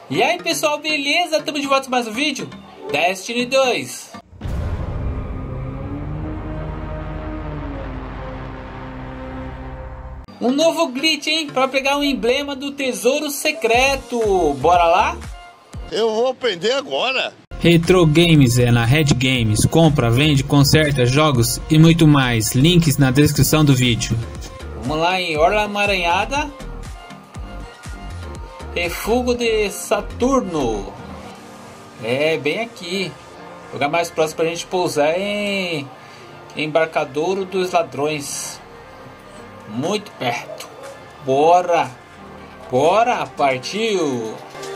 E aí pessoal, beleza? Estamos de volta com mais um vídeo Destiny 2. Um novo glitch, hein? Para pegar o emblema do tesouro secreto. Bora lá? Eu vou aprender agora. Retro Games é na Red Games. Compra, vende, conserta jogos e muito mais. Links na descrição do vídeo. Vamos lá em Orla Amaranhada. Refúgio de Saturno. É, bem aqui. Lugar mais próximo pra gente pousar em Embarcadouro dos Ladrões. Muito perto. Bora. Bora, partiu.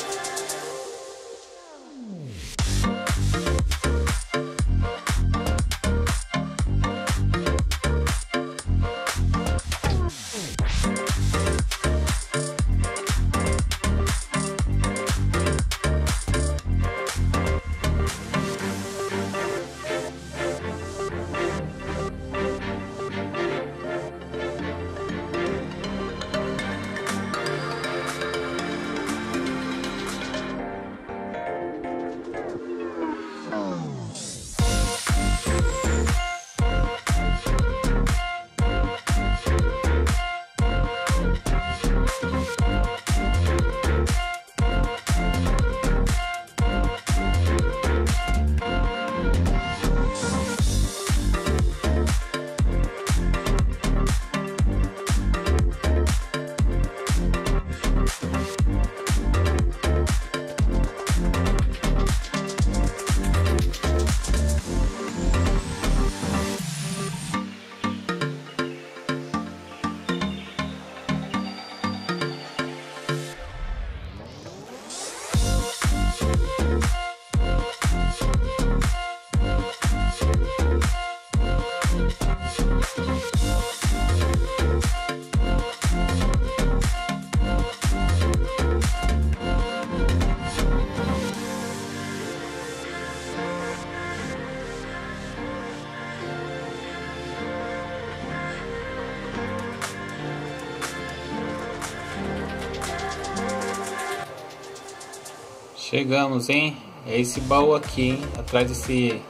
Chegamos, hein? É esse baú aqui, hein? Atrás desse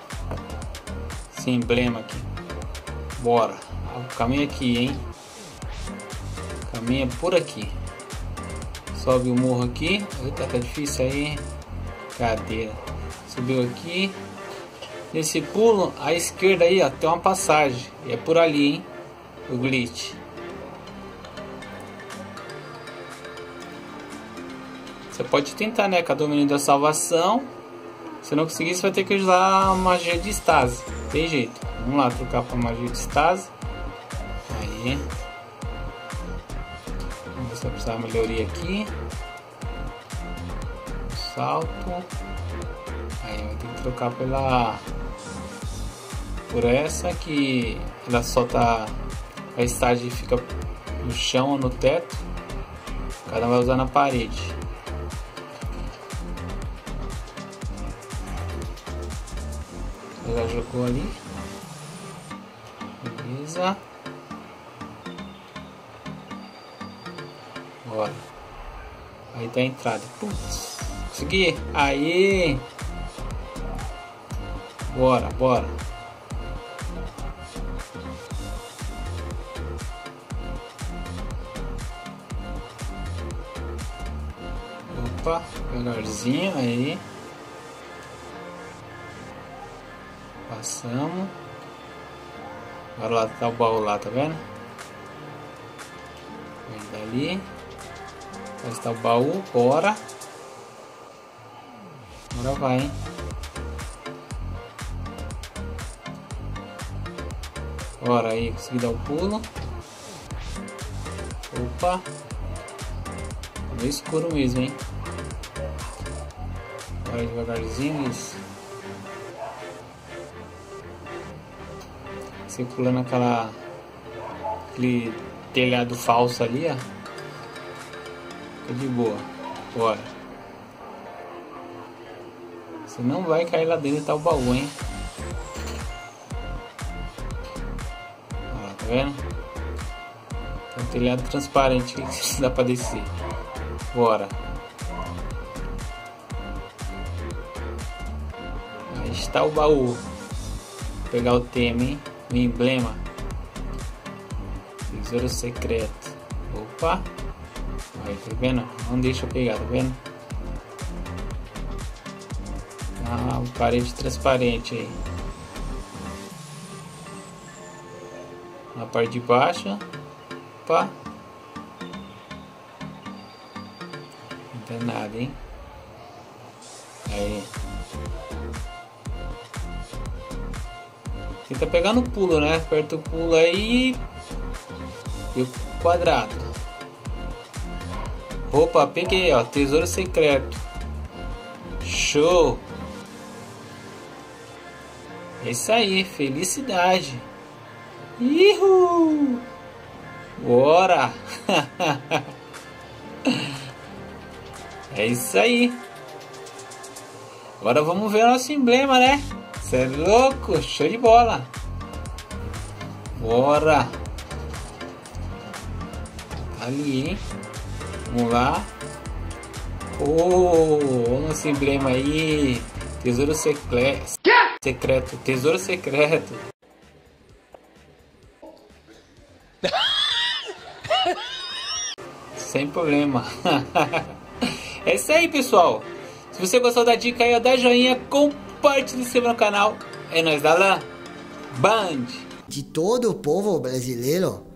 emblema aqui. Bora. O caminho aqui, hein? Caminha por aqui. Sobe o morro aqui. Eita, tá difícil aí. Cadeira. Subiu aqui. Nesse pulo, à esquerda aí, ó, tem uma passagem. E é por ali, hein? O glitch. Você pode tentar, né, com a domínio da salvação. Se não conseguir, você vai ter que usar a magia de estase. Tem jeito. Vamos lá, trocar para magia de estase. Aí. Vamos ver se vai precisar de melhoria aqui. Salto. Aí vai ter que trocar por essa que ela solta a estase e fica no chão ou no teto. Cada um vai usar na parede. Já jogou ali. Beleza. Bora. Aí tá a entrada. Putz. Consegui. Aí. Bora, bora. Opa, devagarzinho aí. Passamos. Agora lá tá o baú lá, tá vendo? Vem dali. Aí está o baú, bora. Agora vai, hein? Bora aí, consegui dar o pulo. Opa. Tá meio escuro mesmo, hein? Bora devagarzinho, isso. Circulando aquele telhado falso ali, ó. Fica de boa. Bora. Você não vai cair lá dentro, tá o baú, hein? Ó, tá vendo? Tem um telhado transparente que dá pra descer. Bora. onde tá o baú. Vou pegar o tema, hein? O emblema. Tesouro secreto. Opa. Aí, tá vendo? Não deixa eu pegar, tá vendo? Ah, parede transparente aí. Na parte de baixo. Opa. Não tem nada, hein? Aí. Tenta pegar no pulo, né? Aperta o pulo aí. E o quadrado. Opa, peguei, ó. Tesouro secreto. Show! É isso aí, felicidade. Ihu! Bora! É isso aí. Agora vamos ver o nosso emblema, né? Você é louco? Show de bola! Bora! Ali, hein? Vamos lá. Oh, o nosso emblema aí. Tesouro secreto. Tesouro secreto. Sem problema. É isso aí, pessoal. Se você gostou da dica aí, dá joinha, compartilhe, se inscreva no canal. É nóis da LAN Band. De todo o povo brasileiro,